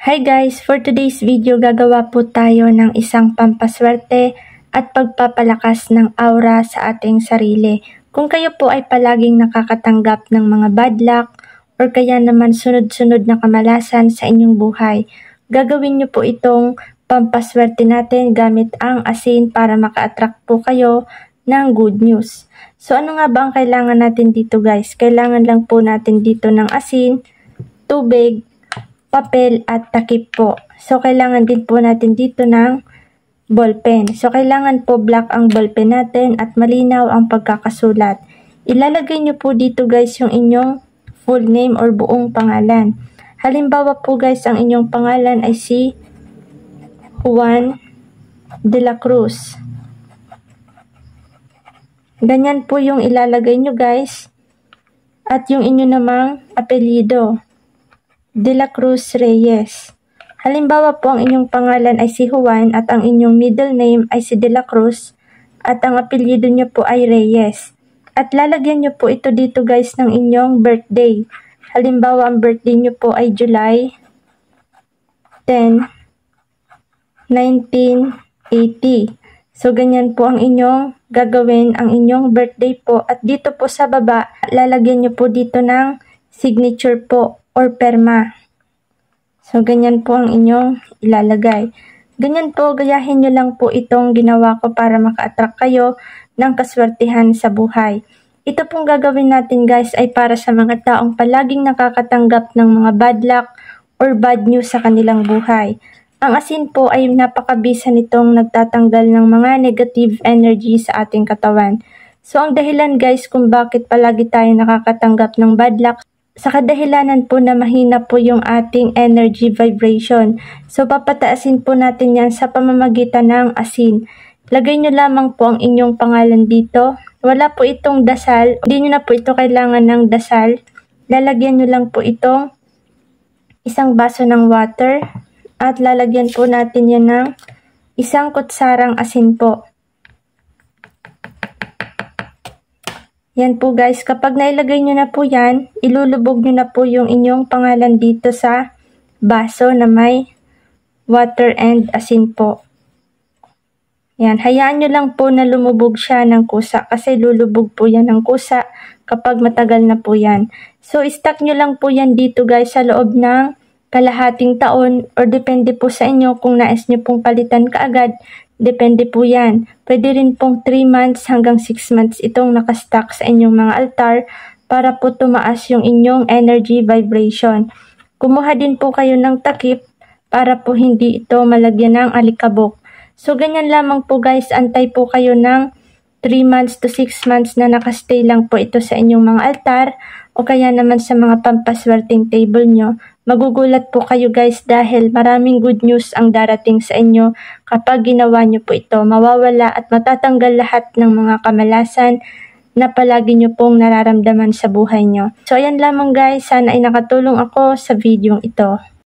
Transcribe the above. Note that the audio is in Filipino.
Hi guys! For today's video, gagawa po tayo ng isang pampaswerte at pagpapalakas ng aura sa ating sarili. Kung kayo po ay palaging nakakatanggap ng mga bad luck or kaya naman sunod-sunod na kamalasan sa inyong buhay, gagawin nyo po itong pampaswerte natin gamit ang asin para maka-attract po kayo ng good news. So ano nga ba ang kailangan natin dito guys? Kailangan lang po natin dito ng asin, tubig, papel at takip po. So, kailangan din po natin dito ng ballpen. So, kailangan po black ang ballpen natin at malinaw ang pagkakasulat. Ilalagay nyo po dito guys yung inyong full name or buong pangalan. Halimbawa po guys, ang inyong pangalan ay si Juan de la Cruz. Ganyan po yung ilalagay nyo guys. At yung inyo namang apelyido, De la Cruz Reyes. Halimbawa po ang inyong pangalan ay si Juan at ang inyong middle name ay si De la Cruz at ang apelyido nyo po ay Reyes. At lalagyan nyo po ito dito guys ng inyong birthday. Halimbawa ang birthday nyo po ay July 10, 1980. So ganyan po ang inyong gagawin, ang inyong birthday po. At dito po sa baba, lalagyan nyo po dito ng signature po or perma. So, ganyan po ang inyong ilalagay. Ganyan po, gayahin nyo lang po itong ginawa ko para maka-attract kayo ng kaswertihan sa buhay. Ito pong gagawin natin guys ay para sa mga taong palaging nakakatanggap ng mga bad luck or bad news sa kanilang buhay. Ang asin po ay napakabisa nitong nagtatanggal ng mga negative energy sa ating katawan. So, ang dahilan guys kung bakit palagi tayo nakakatanggap ng bad luck, sa kadahilanan po na mahina po yung ating energy vibration. So, papataasin po natin yan sa pamamagitan ng asin. Lagay nyo lamang po ang inyong pangalan dito. Wala po itong dasal. Hindi nyo na po ito kailangan ng dasal. Lalagyan nyo lang po itong isang baso ng water. At lalagyan po natin yan ng isang kutsarang asin po. Yan po guys, kapag nailagay nyo na po yan, ilulubog nyo na po yung inyong pangalan dito sa baso na may water and asin po. Yan, hayaan nyo lang po na lumubog siya ng kusa kasi lulubog po yan ng kusa kapag matagal na po yan. So, stock nyo lang po yan dito guys sa loob ng kalahating taon or depende po sa inyo kung nais nyo pong palitan kaagad. Depende po yan. Pwede rin pong 3 months hanggang 6 months itong nakastock sa inyong mga altar para po tumaas yung inyong energy vibration. Kumuha din po kayo ng takip para po hindi ito malagyan ng alikabok. So ganyan lamang po guys, antay po kayo ng 3 months to 6 months na nakastay lang po ito sa inyong mga altar o kaya naman sa mga pampaswerteng table nyo. Magugulat po kayo guys dahil maraming good news ang darating sa inyo kapag ginawa nyo po ito. Mawawala at matatanggal lahat ng mga kamalasan na palagi nyo pong nararamdaman sa buhay nyo. So ayan lamang guys, sana ay nakatulong ako sa videong ito.